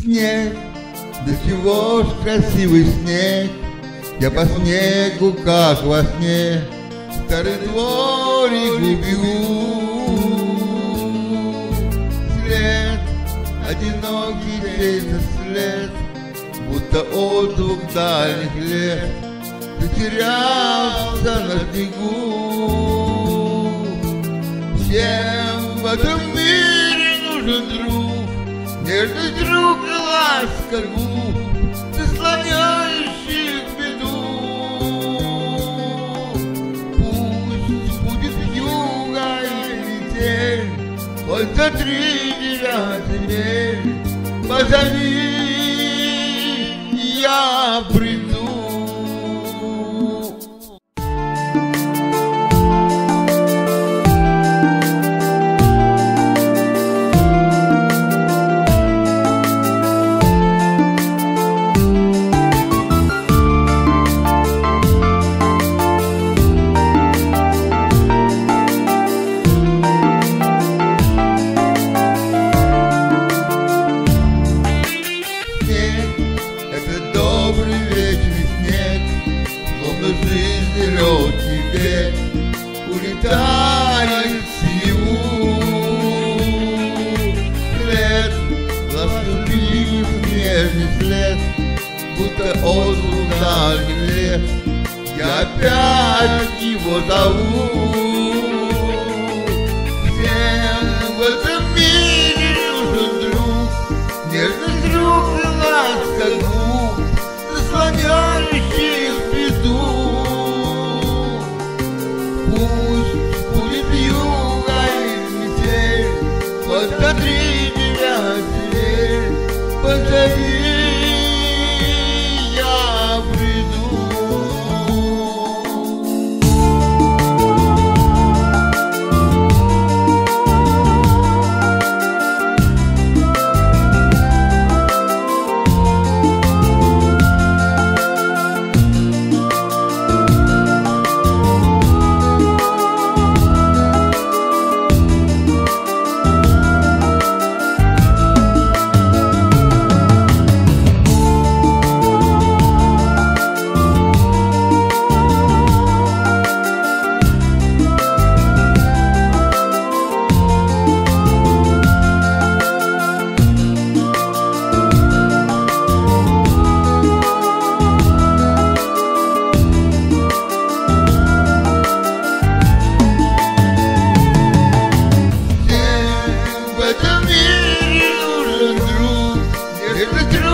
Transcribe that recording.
Снег, да чего ж красивый снег, я по снегу, как во сне, старый дворик убегу. След, одинокий чей-то след, будто отзвук дальних лет, затерялся на снегу. Всем в этом мире нужен друг, нежный друг и ласка губ, заслоняющих беду. Пусть будет вьюга и метель, хоть за 39 земель, позови, я приду. Добрый вечный снег, словно жизни летний век, улетает в синеву. След, заступив нежный след, будто отзвук дальних лет, я опять его зову. Всем в этом мире нужен друг, нежный друг и ласка губ, заслоняющих беду. Пусть будет вьюга и метель, хоть за 39 земель, позови, я приду. В этом мире нужен друг, нежный друг